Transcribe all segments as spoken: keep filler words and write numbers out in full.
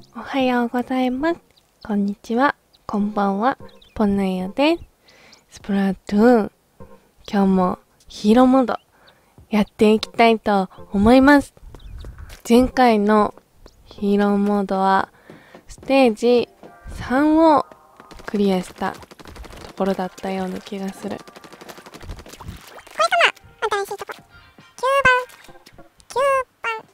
おはようございます。こんにちは。こんばんは。ポンナイヤです。スプラトゥーン。今日もヒーローモードやっていきたいと思います。前回のヒーローモードはステージさんをクリアしたところだったような気がする。 これかな、新しいとこ。きゅうばん。きゅうばん。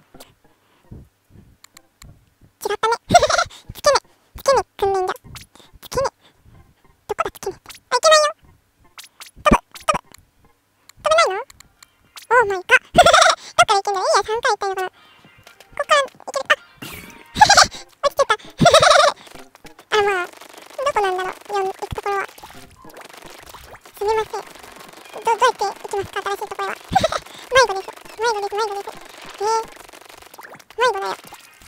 違ったね。月目。月目訓練だ。月目。どこだ月目って。あ、いけないよ。飛ぶ。飛ぶ。飛べないの？オーマイガ。どっから行けんの？いいや、さんかい行ったいのかな。こっから行ける。あ落ちてた。あ、まあ、どこなんだろう。よん、行くところは。すみません。ど、どうやって行きますか、新しいところは。迷子です。迷子です、迷子です。えー、迷子だよ。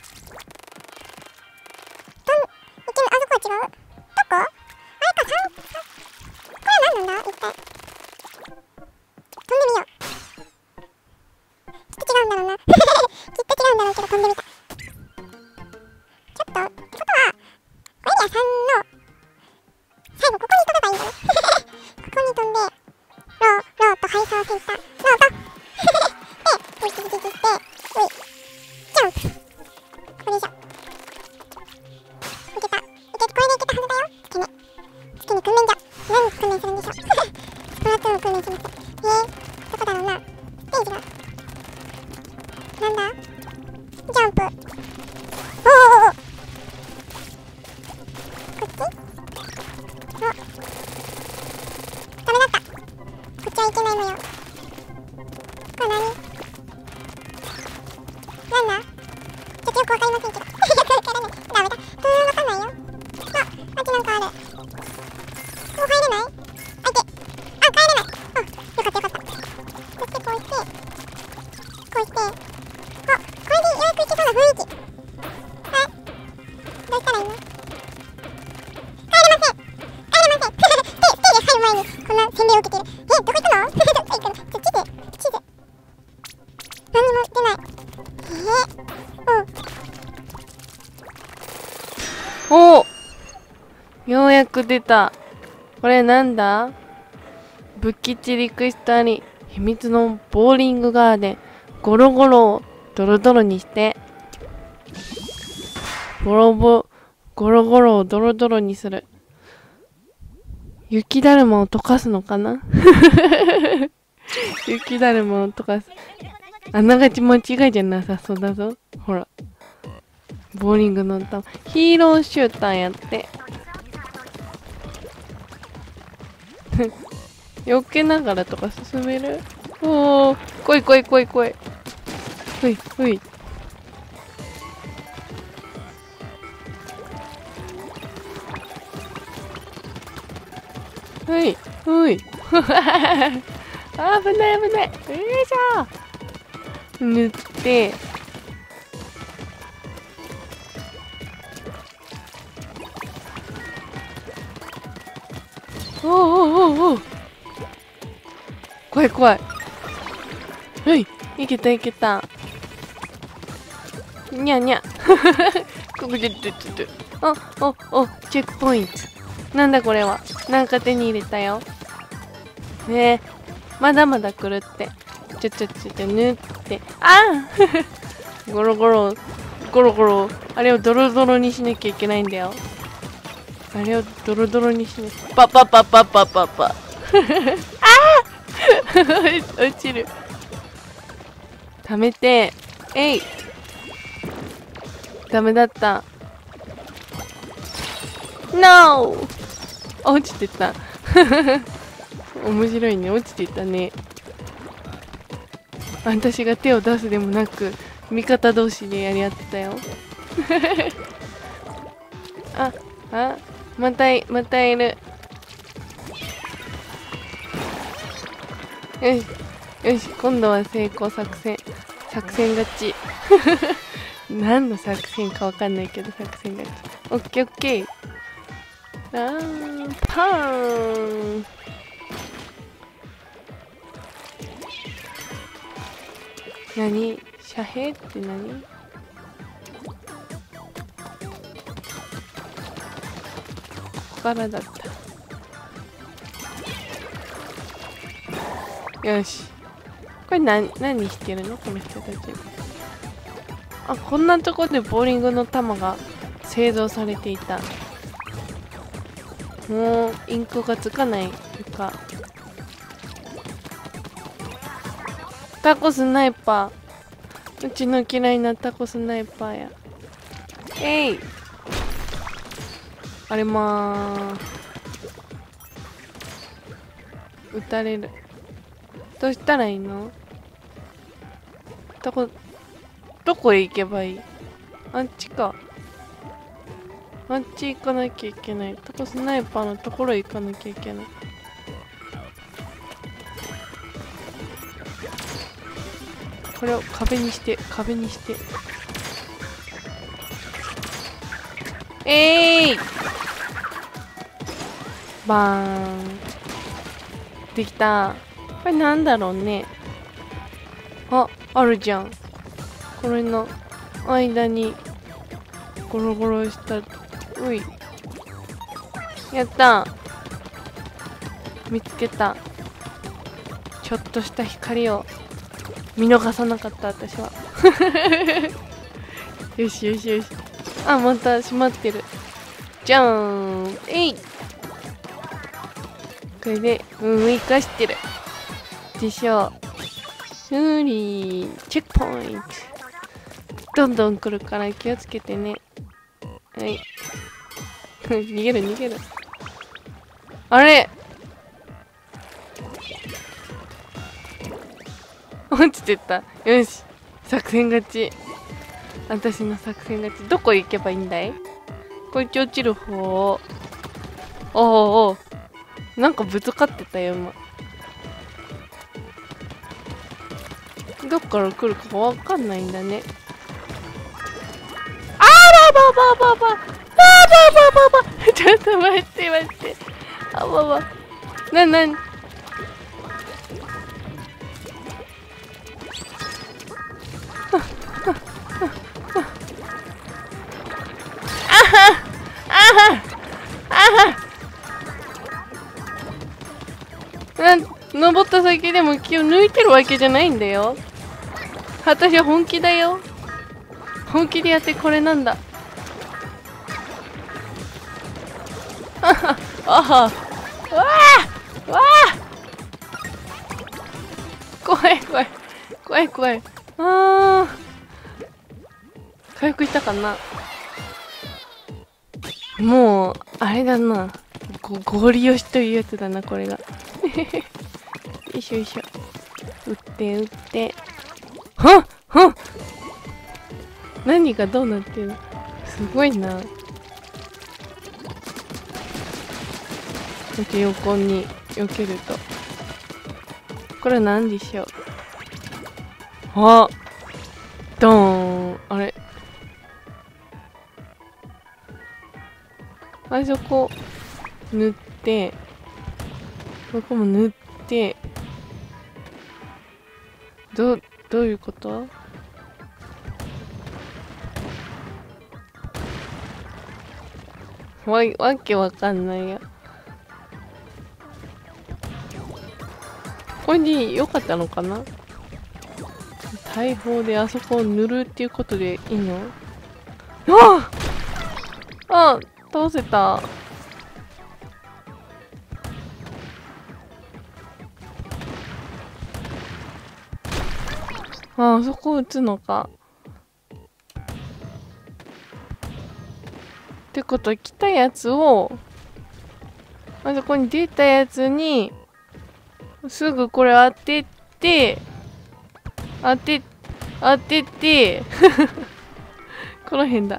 どん、行ける、あそこは違う。どこ？あれか、さん、さん、これは何なんだ一体。飛んでみよう。きっと違うんだろうな。きっと違うんだろうけど、飛んでみた。ちょっと、ってことは、これエリアさんの、最後ここに飛べばいいんだね。ここに飛んで、ロー、ローと配送センター、ローと、で、ウィキキキキして、ウィ、ジャンプ。これでしょ。いけた。いけ、これでいけたはずだよ。月目。月目訓練所。何訓練するんでしょう。スプラトゥーンを訓練します。えー、どこだろうな。ステージが。なんだ？ジャンプ。おーおーおー。こっち？お。ダメだった。こっちはいけない模様。これ何？なんだ？ちょっとよくわかりませんけど。よくわからない。ダメだ。うーん、わかんないよ。あ、あっちなんかある。もう入れない？あ、いけ。あ、帰れない。あ、よかったよかった。そしてこうして、こうして、あ、これでようやくいけそうな雰囲気。あ、どうしたらいいの？帰れません。帰れません。手、手で入る前にこんな洗礼を受けている。え、どこ行ったの？どこ行ったの？ちょ、地図、地図。何にも出ない。えー、うん。 おー、ようやく出た。これなんだ？武器地リクエストあり。秘密のボーリングガーデン。ゴロゴロをドロドロにして。ゴロボ、ゴロゴロをドロドロにする。雪だるまを溶かすのかな？雪だるまを溶かす。あながち間違いじゃなさそうだぞ。ほら。ボーリングの歌。ヒーローシューターやって。避けながらとか進める？おー、来い来い来い来い。ふいふい。ふいふい。あぶない危ない。よいしょ。塗って。おおおおお。怖い怖い。はい、いけたいけた。にゃにゃ。ここでちょっと。おおお、チェックポイント。なんだこれは。なんか手に入れたよ。ねえ、まだまだ来るって。ちょちょちょちょ、塗って。ああゴロゴロ、ゴロゴロ。あれをドロドロにしなきゃいけないんだよ。あれをドロドロにしなきゃ。パパパパパパパ。ああ落ちる。溜めて、えい。ダメだった。ノー。落ちてた。面白いね。落ちてたね。私が手を出すでもなく、味方同士でやり合ってたよ。あ、あ、またい、またいる。よし、よし、今度は成功作戦。作戦勝ち。何の作戦かわかんないけど、作戦勝ち。オッケーオッケー。あー、パーン。何？遮蔽って何？ からだった。よし。これ何、何してるのこの人たち。あ、こんなとこでボーリングの球が製造されていた。もうインクがつかないか。タコスナイパー。うちの嫌いなタコスナイパーや。えい。あれまー。撃たれる。どうしたらいいの？どこ、どこへ行けばいい？あっちか。あっち行かなきゃいけない。タコスナイパーのところへ行かなきゃいけない。これを壁にして、壁にして。えーい！バーン。できた。これなんだろうね。あ、あるじゃん。これの間にゴロゴロした。うい。やった。見つけた。ちょっとした光を見逃さなかった私は。よしよしよし。あ、また閉まってる。じゃーん。えい。これで運生かしてるでしょう。うりー、チェックポイント。どんどん来るから気をつけてね。はい。逃げる逃げる。あれ落ちてった。よし。作戦勝ち。私の作戦勝ち。どこ行けばいいんだい？こいつ落ちる方を。おおお。なんかぶつかってたよ、今。どっから来るかわかんないんだね。あらばばばばばばばばばちょっと待って待って。あばば。な、なにあはあはあはな、登った先でも気を抜いてるわけじゃないんだよ。私は本気だよ。本気でやってこれなんだ。あはあはわあわあ怖い怖い怖い怖い。あー回復したかな。もうあれだな、ごゴリ押しというやつだなこれが。よいしょよいしょ。撃って撃って。はっはっ何がどうなってるの？すごいな。そして横に避けると。これは何でしょう。あドーン。あれあそこ塗って、ここも塗って、どう、どういうこと？わ、わけわかんないや。これでよかったのかな？大砲であそこを塗るっていうことでいいの？あああ、倒せた。ああそこ撃つのか。ってこと来たやつをあそこに出たやつにすぐこれ当てて当て当ててこの辺だ。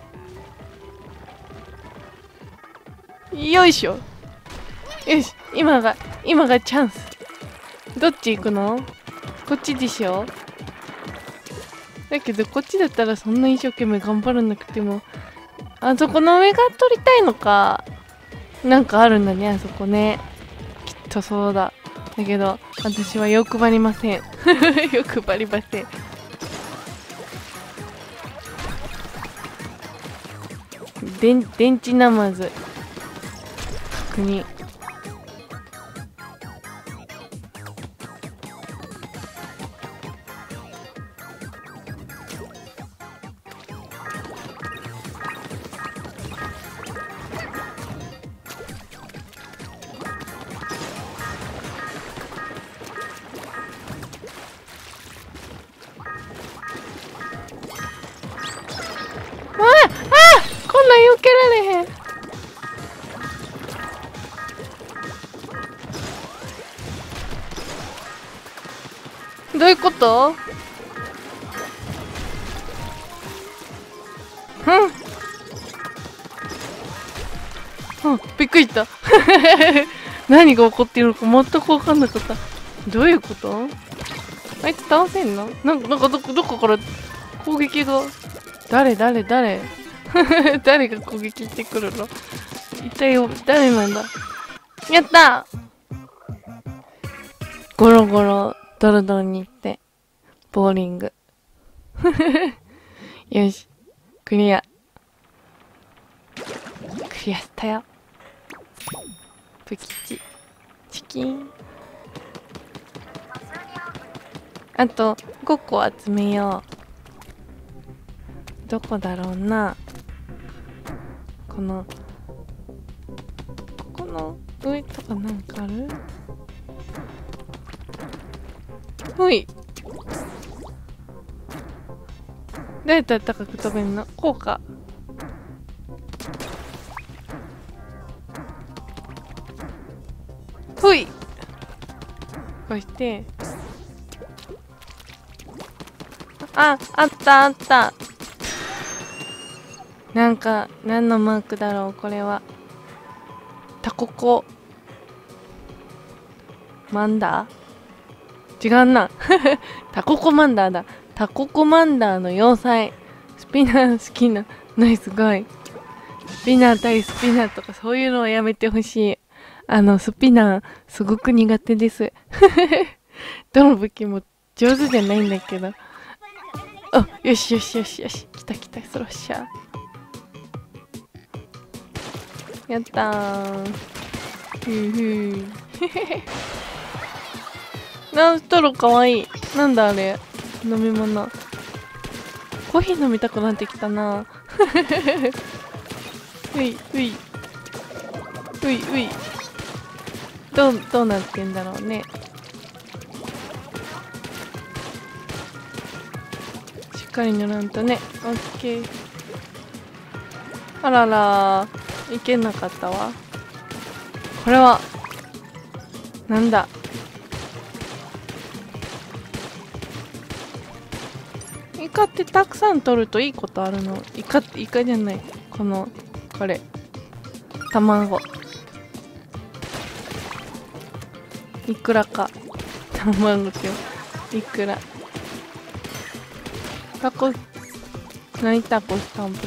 よいしょ。よし、今が今がチャンス。どっち行くの？こっちでしょ。だけどこっちだったらそんな一生懸命頑張らなくても、あそこの上が取りたいのか。なんかあるんだねあそこね。きっとそうだ。だけど私は欲張りません。欲張りません。電電池ナマズ国。ああ、こんなん避けられへん。どういうこと？うん。うん、びっくりした。何が起こっているのか全く分かんなかった。どういうこと？あいつ倒せんの？なんか、なんかどこ、どこから攻撃が。誰誰誰誰が攻撃してくるの？一体誰なんだ？やった！ゴロゴロドロドロに行ってボーリング。よし、クリア。クリアしたよ。プキチチキン。あとごこ集めよう。どこだろうな。このここの上とかなんかある？ほい。どうやったら高く飛べんの？こうか。ほい。こうして。あ、あったあった。なんか、何のマークだろう、これは。タココ。マンダー？違うな。タココマンダーだ。タココマンダーの要塞。スピナー好きな。ナイスゴイ。スピナー対スピナーとかそういうのはやめてほしい。あの、スピナーすごく苦手です。どの武器も上手じゃないんだけど。あ、よしよしよしよし。来た来た、そろっしゃ。やったー。ふうふう。な、ストローかわいい。なんだあれ。飲み物。コーヒー飲みたくなってきたな。ういういういうい。どう、どうなってんだろうね。しっかり塗らんとね。オッケー。あららー。いけなかったわ。これはなんだ？イカってたくさん取るといいことあるの？イカってイカじゃない。このこれ卵。いくらか。卵っていくら。タコ、何タコスタンプって。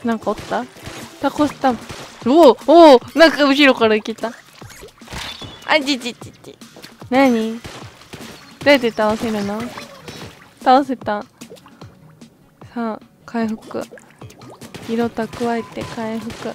なんかおった？タコスタンプ。おおおお、なんか後ろから来た。あちちちち。なに？どうやって倒せるの？倒せた。さあ、回復。色蓄えて回復。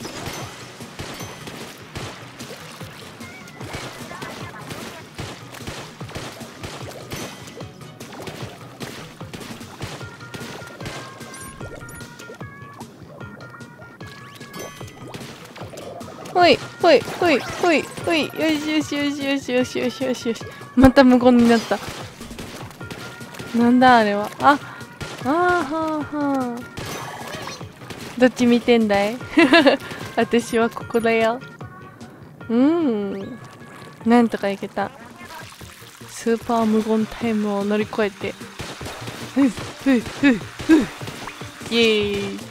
ほいほいほいほいほい。よしよしよしよしよしよしよしよし。また無言になった。なんだあれは。あ、あーはーはー。どっち見てんだい？私はここだよ。うーん。なんとかいけた。スーパー無言タイムを乗り越えて。ふうふうふうふう。イエーイ。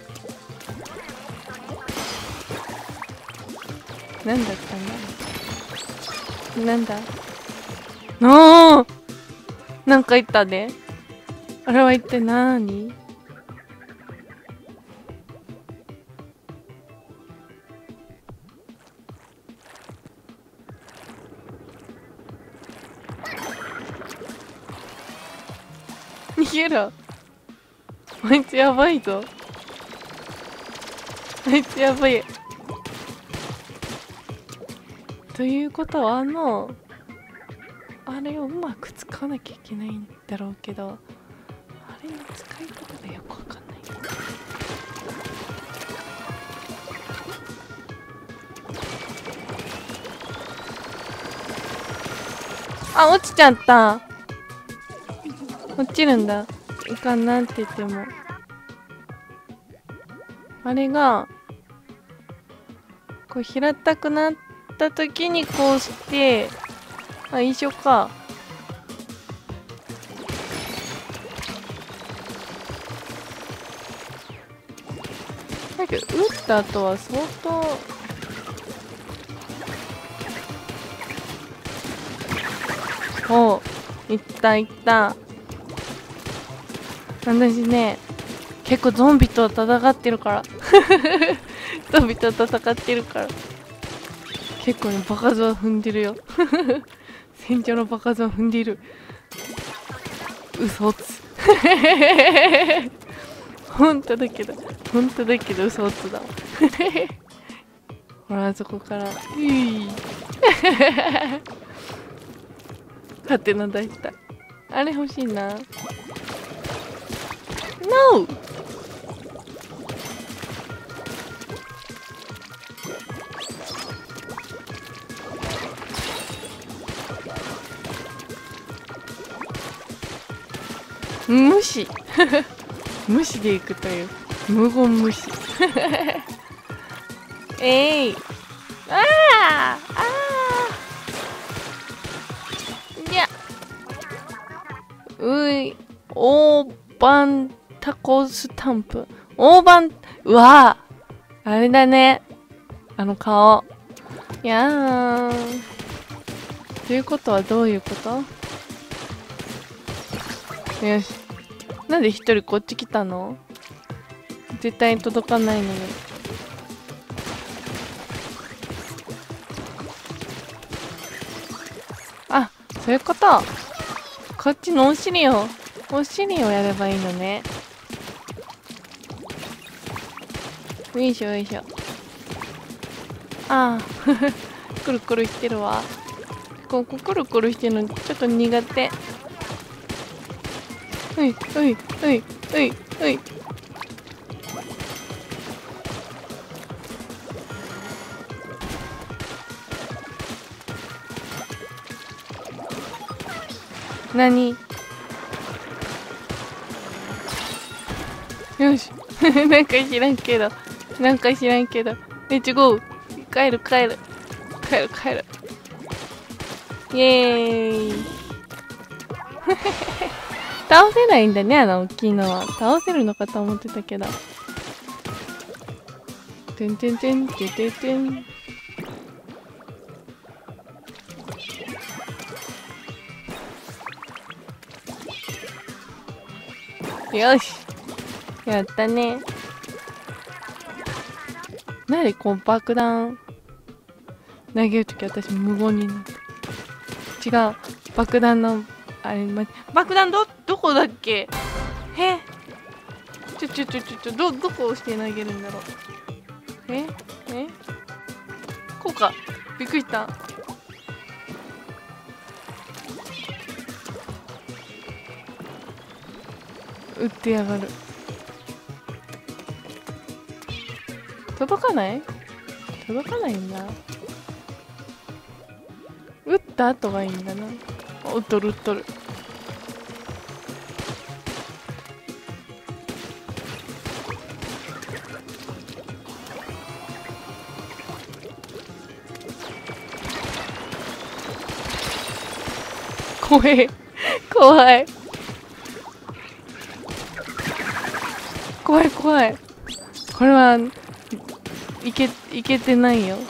なんだったんだ？なんだ？ああ！なんか言ったで。あれは一体なーに？逃げろ。あいつやばいぞ。あいつやばい。 ということはあのあれをうまく使わなきゃいけないんだろうけど、あれの使い方がよくわかんない。あ、落ちちゃった。落ちるんだ。いかんなんて言っても。あれが、こう平たくなった時にこうして、あ、一緒か。だけど、打った後は相当、おう、いったいった。私ね、結構ゾンビと戦ってるから。ゾンビと戦ってるから。結構ね、場数は踏んでるよ。戦場の場数は踏んでいる。嘘をつ。本当だけど、本当だけど嘘をつだ。ほら、あそこから。うい。ハテナ出した。あれ欲しいな。ノー。無視。無視でいくという無言無視。えい、ああああ、いや、うい、大判タコスタンプ、大判、うわあ、あれだね、あの顔。いやー、ということはどういうこと？よし。なんで一人こっち来たの？絶対に届かないのに。あ、そういうこと。こっちのお尻を、お尻をやればいいのね。よいしょよいしょ。ああ、くるくるしてるわ。ここくるくるしてるのちょっと苦手。ういういういういうい。何？よし。なんか知らんけど。なんか知らんけど。レッツゴー。帰る帰る。帰る帰る。イエーイ。倒せないんだね、あの大きいのは。倒せるのかと思ってたけど。てんてんてんてんてんてん。よし。やったね。なんでこう爆弾投げるとき私無言になった。違う。爆弾の、あれ、ま、爆弾ど、どこだっけ？え？ちょちょちょちょちょ、ど、どこを押して投げるんだろう。え？え？こうか。びっくりした。撃ってやがる。届かない？届かないんだ。撃った後がいいんだな。撃っとる撃っとる。怖い怖い怖い怖い。これはいけいけてないよ。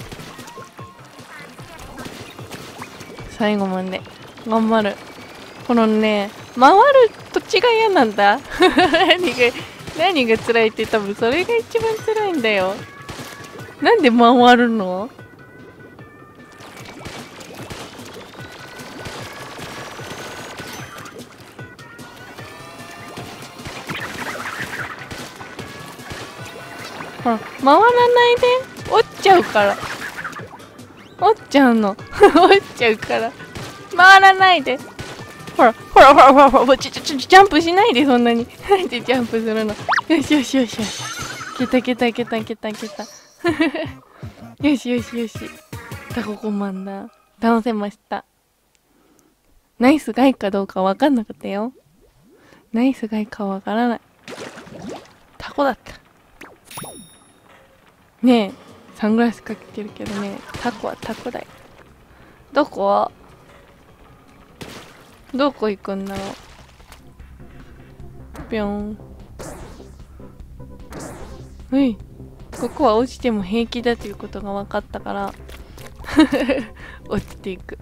最後まで頑張る。このね、回る土地が嫌なんだ。何が何が辛いって多分それが一番辛いんだよ。なんで回るの？ほら、回らないで落ちちゃうから。 折っちゃうの。折っちゃうから。回らないで。ほら、ほらほらほらほら、ちょちょちょ、ジャンプしないで、そんなに。なんでジャンプするの。よしよしよしよし。いけたいけたいけたいけたいけた。よしよしよし。タココマンダー。倒せました。ナイスガイかどうかわかんなかったよ。ナイスガイかわからない。タコだった。ねえ、サングラスかけてるけどね、タコはタコだよ。どこどこ行くんだろう。ぴょん。うい。ここは落ちても平気だということが分かったから落ちていく。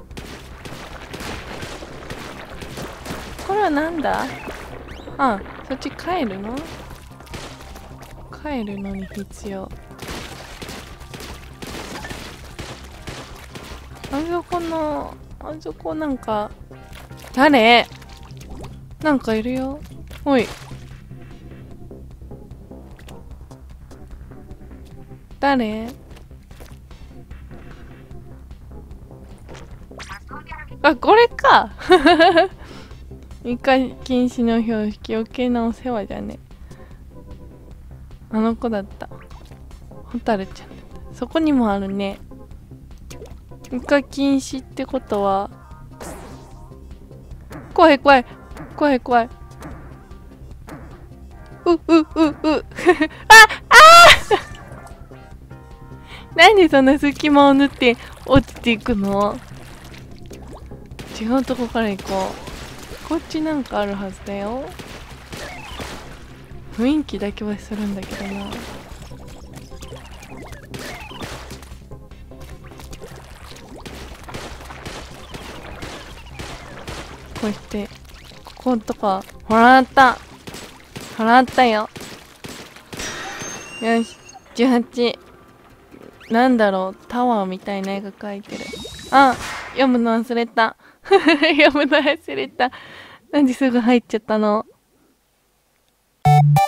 これはなんだ。あ、そっち帰るの帰るのに必要。あそこのあそこなんか誰なんかいるよ。おい、誰。あ、これかイカ禁止の標識、余計なお世話じゃね。あの子だった。ホタルちゃん。そこにもあるね。イカ禁止ってことは怖い怖い怖い怖い。ううううああなんでそんな隙間を縫って落ちていくの。違うとこから行こう。こっちなんかあるはずだよ。雰囲気だけはするんだけどな。こうしてこことかもらったもらったよ。よし、じゅうはち。なんだろう、タワーみたいな絵が描いてる。あ、読むの忘れた読むの忘れた。なんですぐ入っちゃったの。